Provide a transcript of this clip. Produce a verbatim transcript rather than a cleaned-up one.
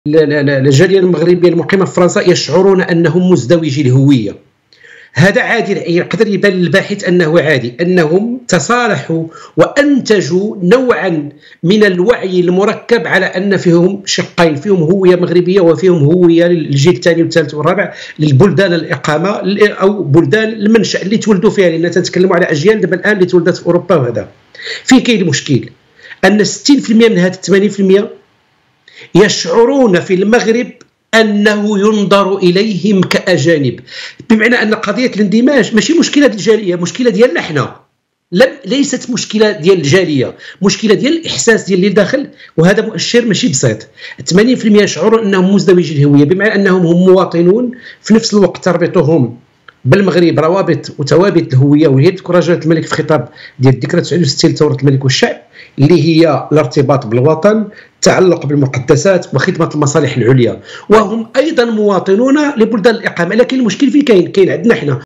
الجاليه المغربيه المقيمه في فرنسا يشعرون انهم مزدوجي الهويه. هذا عادي، يقدر يبان للباحث انه عادي، انهم تصالحوا وانتجوا نوعا من الوعي المركب على ان فيهم شقين، فيهم هويه مغربيه وفيهم هويه للجيل الثاني والثالث والرابع للبلدان الاقامه او بلدان المنشا اللي تولدوا فيها، لان تنتكلموا على اجيال دابا الان اللي تولدت في اوروبا. وهذا في كاين المشكل ان ستين بالمئة من هذا ثمانين بالمئة يشعرون في المغرب أنه ينظر إليهم كأجانب، بمعنى أن قضية الاندماج ماشي مشكلة الجالية، مشكلة ديالنا حنا، ليست مشكلة ديال الجالية، مشكلة ديال الإحساس ديال اللي داخل. وهذا مؤشر ماشي بسيط. ثمانين بالمئة يشعرون أنهم مزدوجي الهوية، بمعنى أنهم هم مواطنون في نفس الوقت تربطهم بالمغرب روابط وثوابت الهويه. وهي ذكر جلاله الملك في خطاب ديال الذكرى تسعة وستين لثوره الملك والشعب، اللي هي الارتباط بالوطن، التعلق بالمقدسات وخدمه المصالح العليا، وهم ايضا مواطنون لبلدان الاقامه. لكن المشكل فين كاين؟ كاين عندنا حنا